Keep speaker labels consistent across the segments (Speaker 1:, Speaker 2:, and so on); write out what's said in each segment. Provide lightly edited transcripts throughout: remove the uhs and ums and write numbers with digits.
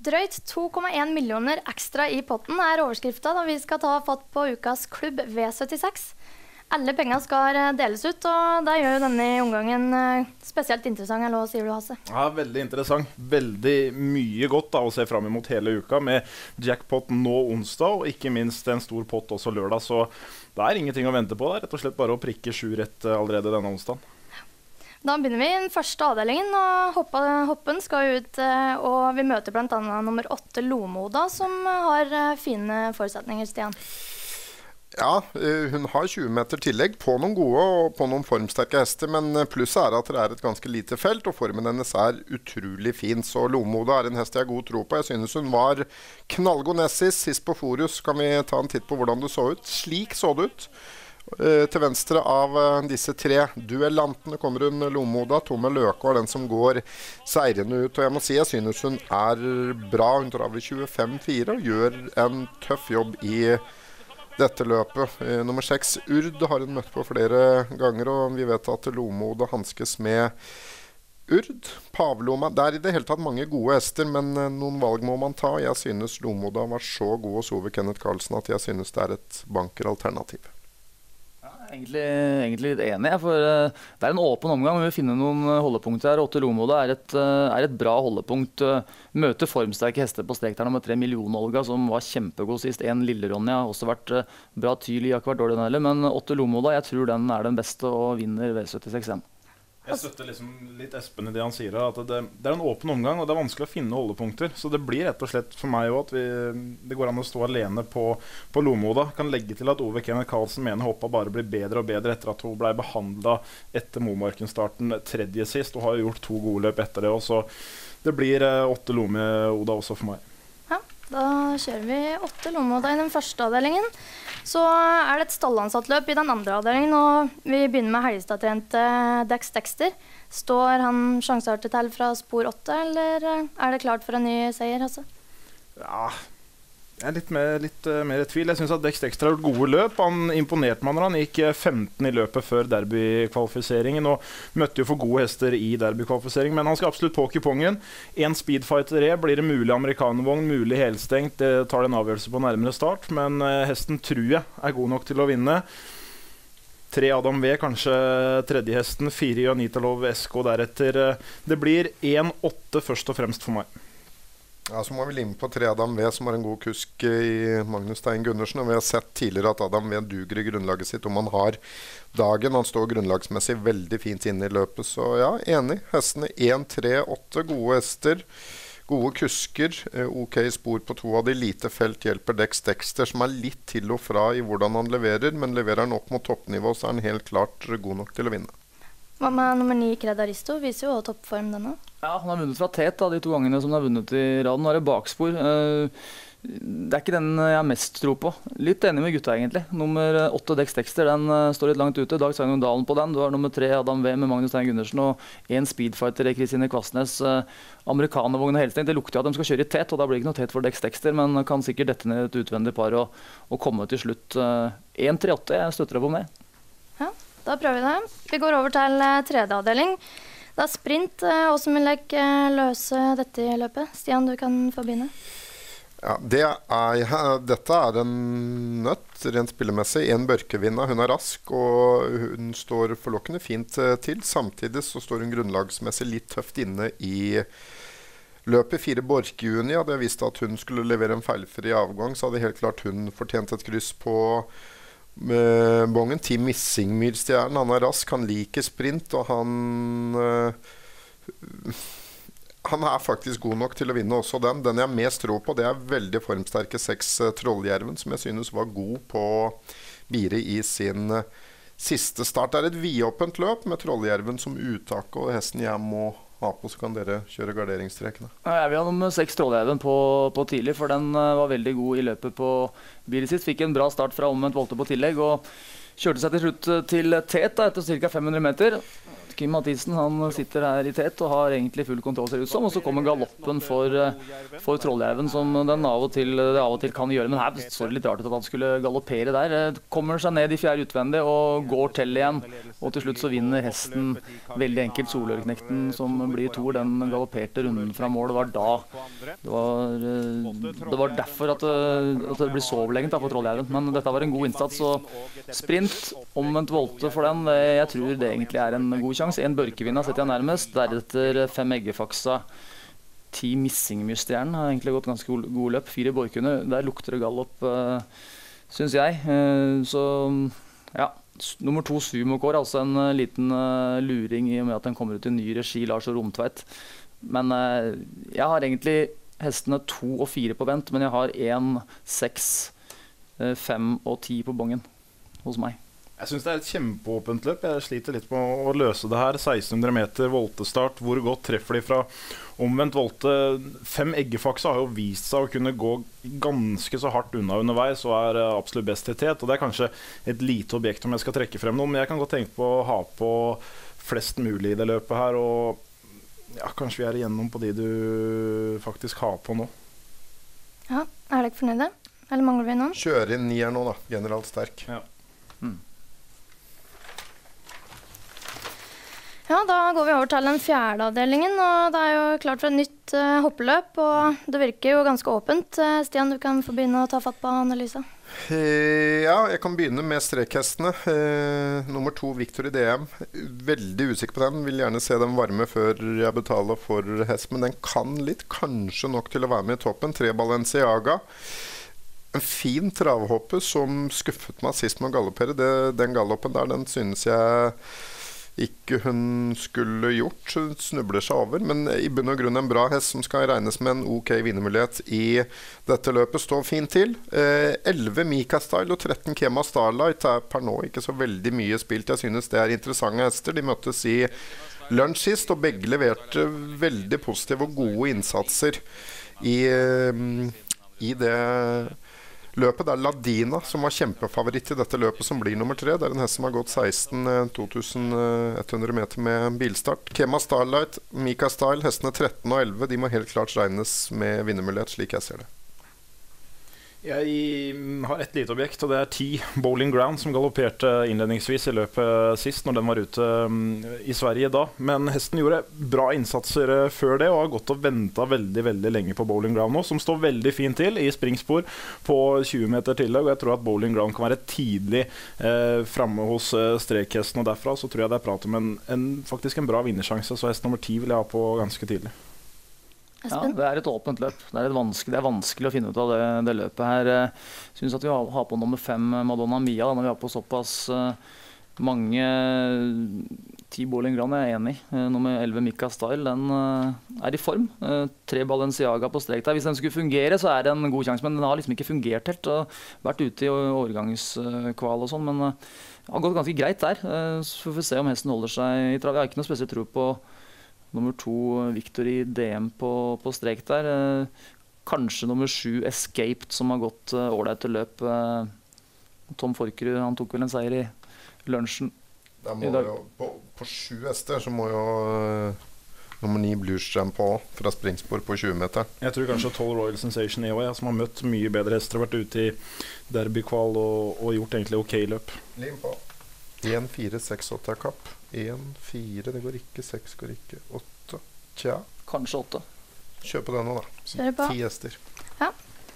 Speaker 1: Drøyt 2,1 millioner ekstra i potten overskriften da vi skal ta fatt på ukas klubb V76. Alle penger skal deles ut, og det gjør jo denne omgangen spesielt interessant, eller hva sier du, Hasse?
Speaker 2: Ja, veldig interessant. Veldig mye godt da, å se frem imot hele uka med jackpot nå onsdag, og ikke minst en stor pott også lørdag, så det ingenting å vente på. Det rett og slett bare å prikke 7 rett allerede denne onsdagen.
Speaker 1: Da begynner vi i den første avdelingen, og hoppen skal ut, og vi møter blant annet nummer 8 Lomoda, som har fine forutsetninger, Stian.
Speaker 3: Ja, hun har 20 meter tillegg på noen gode og på noen formsterke hester, men plusset at det et ganske lite felt, og formen hennes utrolig fin. Så Lomoda en hest jeg har god tro på. Jeg synes hun var knallgod sist på Forus. Kan vi ta en titt på hvordan det så ut? Slik så det ut. Til venstre av disse 3 duellantene kommer hun Lomoda. Tome Løke er den som går seirende ut, og jeg må si jeg synes hun bra. Hun drar ved 25-4 og gjør en tøff jobb i dette løpet. Nummer 6 Urd har hun møtt på flere ganger, og vi vet at Lomoda hanskes med Urd. Pavloma, i det hele tatt mange gode hester, men noen valg må man ta. Jeg synes Lomoda var så god og Sove Kenneth Karlsen at jeg synes det et bankeralternativ.
Speaker 4: Egentlig litt enig, for det en åpen omgang. Vi vil finne noen holdepunkter her. 8 Lomoda et bra holdepunkt. Møter formsterke hester på strek der nummer 3 Million Olga, som var kjempegod sist. 1 Lille Ronja har også vært bra tydelig, har ikke vært dårlig heller, men 8 Lomoda, jeg tror den den beste og vinner V76M.
Speaker 2: Jeg støtter liksom litt Espen i det han sier, at det en åpen omgang, og det vanskelig å finne holdepunkter. Så det blir rett og slett for meg også at det går an å stå alene på Lomoda. Kan legge til at Ove Kenneth Karlsen mener hoppa bare blir bedre og bedre etter at hun ble behandlet etter Momarken-starten 3. sist, og har gjort 2 gode løp etter det også. Det blir 8 Lomoda også for meg.
Speaker 1: Ja, da kjører vi 8 Lomoda i den første avdelingen. Så det et stallansatt løp i den andre avdelingen, og vi begynner med Helgestad-trente Dex Dexter. Står han sjanseartet til fra spor 8, eller det klart for en ny seier, Hasse?
Speaker 2: Ja, jeg litt mer i tvil. Jeg synes at Dex Dexter har gjort gode løp. Han imponerte meg når han gikk 15 i løpet før derbykvalifiseringen, og møtte jo for gode hester i derbykvalifisering, men han skal absolutt på kupongen. En Speedfighter blir det mulig amerikanervogn, mulig helstengt. Det tar en avgjørelse på nærmere start, men hesten tror jeg god nok til å vinne. 3 Adam V, kanskje tredje hesten, 4 Janitalov SK deretter. Det blir 1-8 først og fremst for meg.
Speaker 3: Ja, så må vi lime på 3 Adam V, som en god kusk i Magnus Stein Gundersen, og vi har sett tidligere at Adam V duger i grunnlaget sitt om han har dagen. Han står grunnlagsmessig veldig fint inne i løpet, så ja, enig. Hestene 1, 3, 8, gode hester, gode kusker, ok spor på 2 av de, lite felt hjelper Dex Dexter, som litt til og fra i hvordan han leverer, men leverer han opp mot toppnivå, så han helt klart god nok til å vinne.
Speaker 1: Hva med nummer 9 Credaristo? Viser jo toppform denne.
Speaker 4: Ja, han har vunnet fra tet de 2 gangene som han har vunnet i raden. Nå det bakspor. Det ikke den jeg har mest tro på. Litt enig med gutta egentlig. Nummer 8 Dex Dexter, den står litt langt ute. Dag Sveinung Dalen på den. Du har nummer 3 Adam V med Magnus Stein Gundersen og 1 Speedfighter Kristine Kvastnes. Amerikanervogn og helstengt. Det lukter at de skal kjøre i tet, og da blir det ikke noe tet for Dex Dexter, men kan sikkert dette ned et utvendig par og komme til slutt. 1-3-8, jeg støtter deg på med.
Speaker 1: Ja, da prøver vi det. Vi går over til 3. avdeling. Det sprint. Hvordan vil dere løse dette i løpet? Stian, du kan få begynne.
Speaker 3: Ja, dette en nøtt, rent spillemessig. En Børkevinna. Hun rask, og hun står forlokkende fint til. Samtidig så står hun grunnlagsmessig litt tøft inne i løpet. 4 Borke-Juni hadde jeg visst at hun skulle levere en feilfri avgang, så hadde helt klart hun fortjent et kryss på bongen. Team Missingmyrstjernen, han rask, han liker sprint, og han faktisk god nok til å vinne også den. Den jeg mest tror på, det veldig formsterke 6 Trolljerven, som jeg synes var god på Bire i sin siste start. Det et vidåpent løp med Trolljerven som uttak, og hesten jeg må ha på, så kan dere kjøre garderingstrekene.
Speaker 4: Jeg vil ha nummer 6 Trolljerven på tidlig, for den var veldig god i løpet på Bire sist. Fikk en bra start fra omvendt volte på tillegg, og kjørte seg til slutt til tet etter ca. 500 meter. Kim Mathisen han sitter her i tet og har egentlig full kontroll, ser det ut som. Og så kommer galoppen for Trollhaugen, som den av og til kan gjøre. Men her så det litt rart ut at han skulle galoppere der. Kommer seg ned i fjerde utvendig og går til igjen. Og til slutt så vinner hesten veldig enkelt Solørknekten, som blir toer. Den galopperte runden fra mål. Det var derfor at det blir så overlegent for Trollhaugen. Men dette var en god innsats. Og sprint, omvendt volte for den, jeg tror det egentlig er en god sjanse. En Børkevinna setter jeg nærmest, deretter 5 Eggefaksa, 10 Missingmysteren har egentlig gått ganske god løp, 4 Borkune, der lukter det galopp, synes jeg. Så ja, nummer 2 Sumokår, altså en liten luring i og med at den kommer ut i ny regi, Lars og Romtveit. Men jeg har egentlig hestene 2 og 4 på vent, men jeg har 1, 6, 5 og 10 på bongen hos meg.
Speaker 2: Jeg synes det er et kjempeåpent løp. Jeg sliter litt med å løse det her. 1600 meter voltestart. Hvor godt treffer de fra omvendt volte? 5 Eggefaksa har jo vist seg å kunne gå ganske så hardt unna underveis og er absolutt best i tet. Og det er kanskje et lite objekt om jeg skal trekke frem noe, men jeg kan godt tenke på å ha på flest mulig i det løpet her. Og ja, kanskje vi er igjennom på de du faktisk har på nå.
Speaker 1: Ja, er dere fornøyde? Eller mangler vi noen?
Speaker 3: Kjøre inn 9 nå da, generelt sterk.
Speaker 2: Ja.
Speaker 1: Ja, da går vi over til den fjerde avdelingen, og det er jo klart for et nytt hoppeløp, og det virker jo ganske åpent. Stian, du kan få begynne å ta fatt på analysen.
Speaker 3: Ja, jeg kan begynne med strekhestene. Nummer 2, Victor i DM. Veldig usikker på den. Vil gjerne se den varme før jeg betaler for hest, men den kan litt, kanskje nok til å være med i toppen. 3 Balenciaga. En fin travhoppe som skuffet meg sist med å galoppere. Den galoppen der, den synes jeg ikke hun skulle gjort. Hun snubler seg over, men i bunn og grunn en bra hest som skal regnes med en ok vinnermulighet i dette løpet. Står fint til. 11 Mika Style og 13 Kema Starlight er per nå ikke så veldig mye spilt. Jeg synes det er interessante hester. De møttes i lunsj sist, og begge leverte veldig positive og gode innsatser i det løpet. Det er Ladina som var kjempefavoritt i dette løpet, som blir nummer 3. Det er en hest som har gått 2100 meter med bilstart. Kema Starlight, Mika Style, hestene 13 og 11, de må helt klart regnes med vinnermulighet, slik jeg ser det.
Speaker 2: Jeg har et lite objekt, og det er 10 Bowling Ground, som galopperte innledningsvis i løpet sist, når den var ute i Sverige da. Men hesten gjorde bra innsatser før det, og har gått og ventet veldig lenge på Bowling Ground nå, som står veldig fint til i springspor på 20 meter tillegg. Og jeg tror at Bowling Ground kan være tidlig fremme hos strekhesten, og derfra så tror jeg det er prat om faktisk en bra vinnersjanse, så hest nummer 10 vil jeg ha på ganske tidlig.
Speaker 4: Ja, det er et åpent løp. Det er vanskelig å finne ut av det løpet her. Jeg synes at vi har på nummer 5 Madonna Mia, når vi har på såpass mange 10 Bowling Ground, jeg er enig. Nummer 11 Mika Style, den er i form. 3 Balenciaga på strek der. Hvis den skulle fungere, så er det en god sjanse, men den har liksom ikke fungert helt. Og vært ute i årgangskval og sånn, men det har gått ganske greit der. Så får vi se om hesten holder seg i trav. Jeg har ikke noe spesielt tro på nummer 2 Victor i DM på strek der. Kanskje nummer 7 Escaped, som har gått ålreit til løp. Tom Forkerud, han tok vel en seier i lunsjen i dag.
Speaker 3: På 7 hester så må jo nummer 9 Bluestram på fra springspor på 20 meter. Jeg
Speaker 2: tror kanskje 12 Royal Sensation EOA, som har møtt mye bedre hester, har vært ute i derbykval og gjort egentlig ok løp.
Speaker 3: Lim på. 1, 4, 6, 8 er kapp. 1, 4, det går ikke, 6 går ikke, 8, tja.
Speaker 4: Kanskje 8.
Speaker 3: Kjør på den nå da.
Speaker 1: Kjør på.
Speaker 3: 10 hester.
Speaker 1: Ja.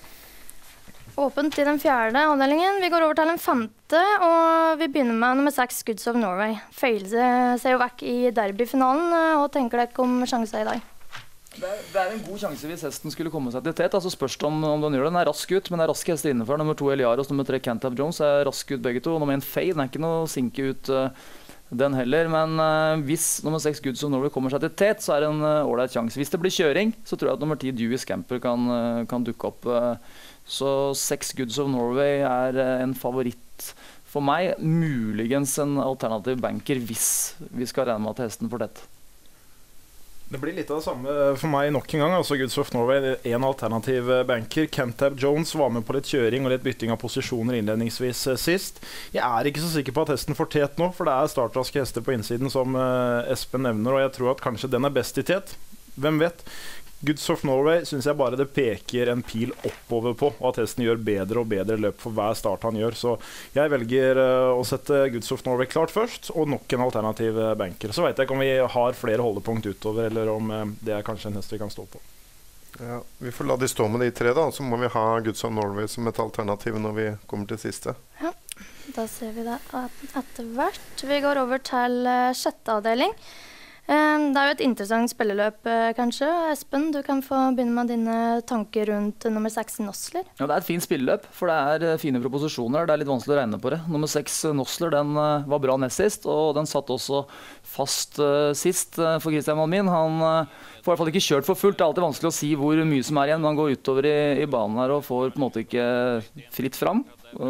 Speaker 1: Åpent i den fjerde avdelingen. Vi går over til den 5., og vi begynner med nummer 6 Goods of Norway. Feilse ser jo vekk i derbyfinalen, og tenker dere om sjanser i dag?
Speaker 4: Det er en god sjanse hvis hesten skulle komme seg til tet. Altså spørs det om den gjør det. Den er rask ut, men det er raske hester innenfor. Nummer 2 Eliaros, nummer 3 Cantab Jones er rask ut begge to. Og nummer 1 Faye, den er ikke noe sinke ut den heller. Men hvis nummer 6 Goods of Norway kommer seg til tet, så er det en ålreit sjanse. Hvis det blir kjøring, så tror jeg at nummer 10 Dewey Scamper kan dukke opp. Så 6 Goods of Norway er en favoritt for meg. Muligens en alternativ banker hvis vi skal regne med at hesten får tett.
Speaker 2: Det blir litt av det samme for meg nok en gang. Altså Goods of Norway, en alternativ banker. Kentab Jones var med på litt kjøring og litt bytting av posisjoner innledningsvis sist. Jeg er ikke så sikker på at hesten får tet nå, for det er startraske hester på innsiden som Espen nevner, og jeg tror at kanskje den er best i tet. Hvem vet? Goods of Norway synes jeg bare det peker en pil oppover på, og at hesten gjør bedre og bedre løp for hver start han gjør. Så jeg velger å sette Goods of Norway klart først, og nok en alternativ banker. Så vet jeg ikke om vi har flere holdepunkt utover, eller om det er kanskje en hest vi kan stå på.
Speaker 3: Ja, vi får la de stå med de tre da, så må vi ha Goods of Norway som et alternativ når vi kommer til siste.
Speaker 1: Ja, da ser vi det etter hvert. Vi går over til sjette avdeling. Det er jo et interessant spilleløp, kanskje. Espen, du kan få begynne med dine tanker rundt nummer 6 Nosler.
Speaker 4: Ja, det er et fint spilleløp, for det er fine proposisjoner. Det er litt vanskelig å regne på det. Nummer 6 Nosler, den var bra nest sist, og den satt også fast sist for Christian Malmin. Han får i hvert fall ikke kjørt for fullt. Det er alltid vanskelig å si hvor mye som er igjen. Man går utover i banen her og får på en måte ikke fritt fram.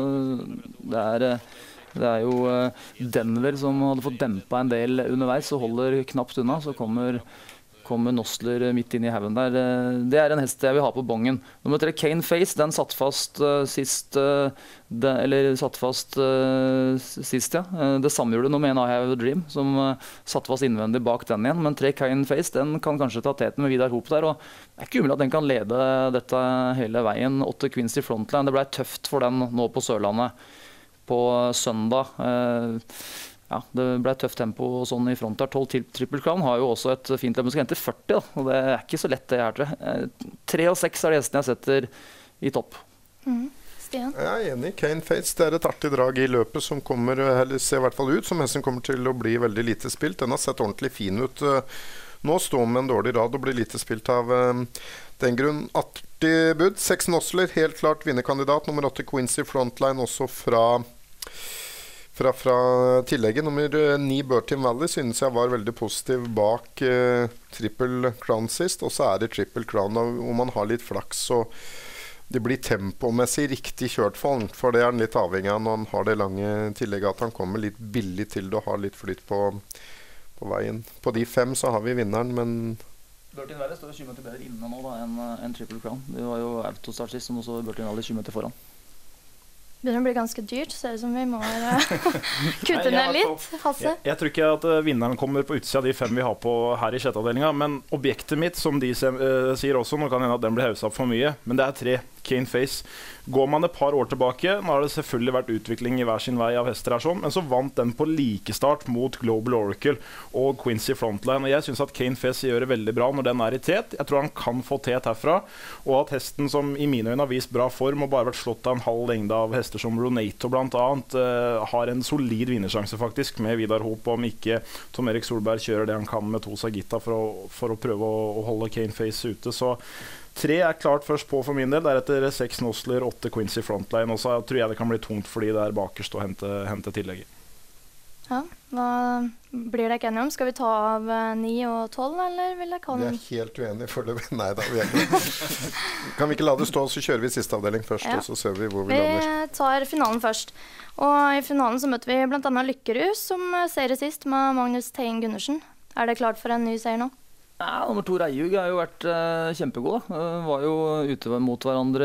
Speaker 4: Det er jo Denver som hadde fått dempa en del underveis og holder knapt unna. Så kommer Nosler midt inn i haugen der. Det er en hest jeg vil ha på bongen. Nummer 3 Kane Face, den satt fast sist. Ja. Det samme gjorde nummer 1 I Have a Dream, som satt fast innvendig bak den igjen. Men 3 Kane Face, den kan kanskje ta teten med Vidar Hoop der. Og det er ikke umulig at den kan lede dette hele veien. 8 Quincy Frontline, det ble tøft for den nå på Sørlandet på søndag. Ja, det ble tøft tempo sånn i front der. 12 Triple Crown har jo også et fint tempo. Skal hente 40 da, og det er ikke så lett det her, tror jeg. 3 og 6 er de hestene jeg setter i topp.
Speaker 1: Stian?
Speaker 3: Jeg er enig. Kane Fates, det er et artig drag i løpet som kommer, eller ser i hvert fall ut som hesten kommer til å bli veldig lite spilt. Den har sett ordentlig fin ut. Nå står med en dårlig rad og blir lite spilt av den grunn. Artig bud. 6 Nosler, helt klart vinnerkandidat. Nummer 8 Quincy Frontline også fra tillegget. Nummer 9 Bertin Valley synes jeg var veldig positiv bak Triple Crown sist. Og så er det Triple Crown hvor man har litt flaks, så det blir tempomessig riktig kjørt for han. For det er han litt avhengig av når han har det lange tillegget, at han kommer litt billig til det og har litt flytt på veien. På de 5 så har vi vinneren, men
Speaker 4: Bertin Valley står 20 meter bedre inne nå da enn Triple Crown. Det var jo autostart sist, som også Bertin Valley 20 meter foran.
Speaker 1: Begynner å bli ganske dyrt, ser det som vi må kutte ned litt. Hasse?
Speaker 2: Jeg tror ikke at vinneren kommer på utsida av de 5 vi har på her i sjetteavdelinga, men objektet mitt, som de sier også, nå kan hende at den blir hausa opp for mye, men det er 3 Kane Face. Går man et par år tilbake, nå har det selvfølgelig vært utvikling i hver sin vei av hester her sånn, men så vant den på likestart mot Global Oracle og Quincy Frontline, og jeg synes at Kane Face gjør det veldig bra når den er i tet. Jeg tror han kan få tet herfra, og at hesten som i mine øyne har vist bra form og bare vært slått av en halv lengde av hester som Ronato blant annet, har en solid vinnersjanse faktisk med Vidar Hoop, om ikke Tom Erik Solberg kjører det han kan med 2 Sagita for å prøve å holde Kane Face ute. Så 3 er klart først på for min del, deretter 6 Nosler, 8 Quincy Frontline, og så tror jeg det kan bli tungt for de der bakerst å hente tillegget.
Speaker 1: Ja, hva blir det ikke enige om? Skal vi ta av 9 og 12, eller vil jeg kalle den?
Speaker 3: Vi er helt uenige foreløpig. Nei da, vi er ikke. Kan vi ikke la det stå, så kjører vi siste avdeling først, og så ser vi hvor vi lander.
Speaker 1: Vi tar finalen først. Og i finalen så møter vi blant annet Lykkerhus, som serie sist med Magnus Teien Gundersen. Er det klart for en ny seier nå?
Speaker 4: Ja, nummer 2 Reiug har jo vært kjempegod. Var jo ute mot hverandre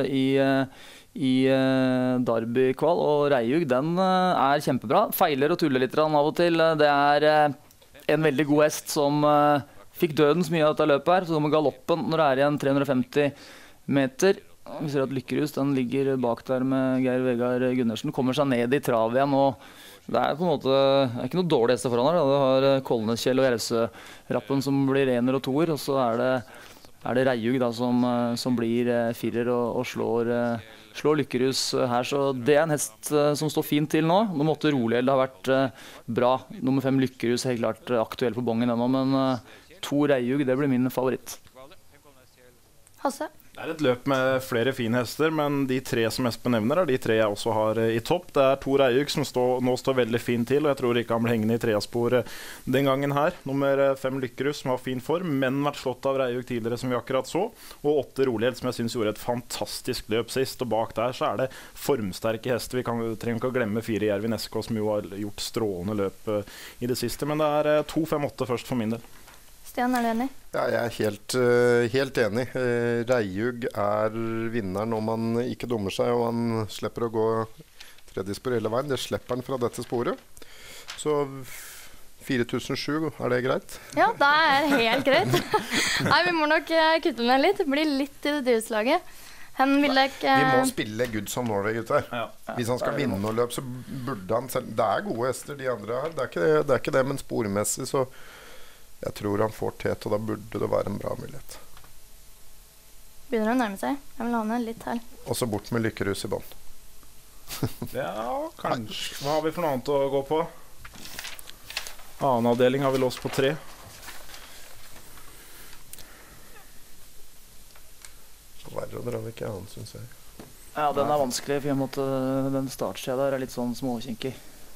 Speaker 4: i Derby-kval, og Reiug den er kjempebra. Feiler og tuller litt av og til. Det er en veldig god hest som fikk dødens mye av dette løpet her, så kommer galoppen når det er igjen 350 meter. Vi ser at Lykkerhus den ligger bak der med Geir Vegard Gundersen, kommer seg ned i trav igjen, og det er på en måte ikke noe dårlig hester foran her. Du har Kolneskjell og Jervsø-rappen som blir 1er og 2er, og så er det Reiug da, som blir 4er og slår Lykkerhus her. Så det er en hest som står fint til nå. Nummer 8 Rolield har vært bra. Nummer 5 Lykkerhus helt klart aktuell på bongen ennå, men 2 Reiug, det blir min favoritt.
Speaker 1: Hasse?
Speaker 2: Det er et løp med flere fine hester, men de 3 som Espen nevner er de 3 jeg også har i topp. Det er 2 Reiug som nå står veldig fint til, og jeg tror ikke han blir hengende i 3-spor den gangen her. Nummer 5 Lykkerhus som har fin form, men vært slått av Reiug tidligere som vi akkurat så. Og 8 Rolield som jeg synes gjorde et fantastisk løp sist, og bak der så er det formsterke hester. Vi trenger ikke å glemme 4 Jervin SK som jo har gjort strålende løp i det siste, men det er 2-5-8 først for min del.
Speaker 1: Stian, er du enig?
Speaker 3: Ja, jeg er helt enig. Reiug er vinneren om han ikke dummer seg og han slipper å gå tredje spor hele veien. Det slipper han fra dette sporet. Så 4007, er det greit?
Speaker 1: Ja, det er helt greit. Nei, vi må nok kutte ned litt. Det blir litt i det drivslaget.
Speaker 3: Vi må spille Goods of Norway, gutter.
Speaker 2: Ja.
Speaker 3: Hvis han skal vinne noe løp, så burde han selv. Det er gode hester, de andre her. Det er ikke det, men spormessig så jeg tror han får tet, og da burde det være en bra mulighet.
Speaker 1: Begynner å nærme seg. Jeg vil ha ned litt her.
Speaker 3: Og så bort med Lykkerus i bånd.
Speaker 2: Ja, kanskje. Hva har vi for noe annet å gå på? Annen avdeling har vi låst på 3.
Speaker 3: Verre å dra vekk annen, synes jeg.
Speaker 4: Ja, den er vanskelig, for jeg måtte, den startsida der er litt sånn småkinkig.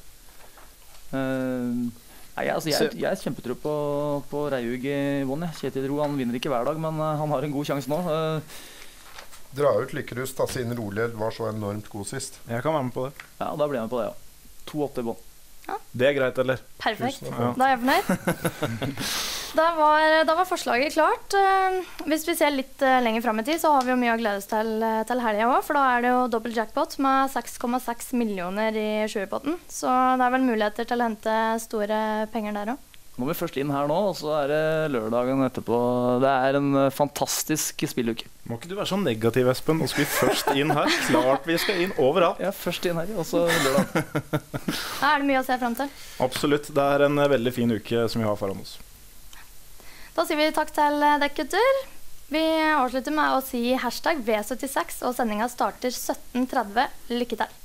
Speaker 4: Nei, altså, jeg er kjempetro på Reiug i bånn. Kjetil Ro, han vinner ikke hver dag, men han har en god sjanse nå.
Speaker 3: Dra ut Lykkerus, da, siden Rolig var så enormt god sist.
Speaker 2: Jeg kan være med på det.
Speaker 4: Ja, da blir jeg med på det, ja. 2-8 i bånn.
Speaker 2: Det er greit, eller?
Speaker 1: Perfekt.
Speaker 2: Ja.
Speaker 1: Da er jeg fornøyd. Da var forslaget klart. Hvis vi ser litt lenger frem i tid, så har vi jo mye å glede oss til helgen også, for da er det jo dobbelt jackpot med 6,6 millioner i 20-potten. Så det er vel muligheter til å hente store penger der også.
Speaker 4: Nå er vi først inn her nå, og så er det lørdagen etterpå. Det er en fantastisk spilluke.
Speaker 2: Må ikke du være så negativ, Espen? Nå skal vi først inn her. Klart vi skal inn overalt.
Speaker 4: Ja, først inn her, og så lørdag.
Speaker 1: Da er det mye å se frem til.
Speaker 2: Absolutt. Det er en veldig fin uke som vi har foran oss.
Speaker 1: Da sier vi takk til dere gutter. Vi avslutter med å si #V76, og sendinga starter 17:30. Lykke til.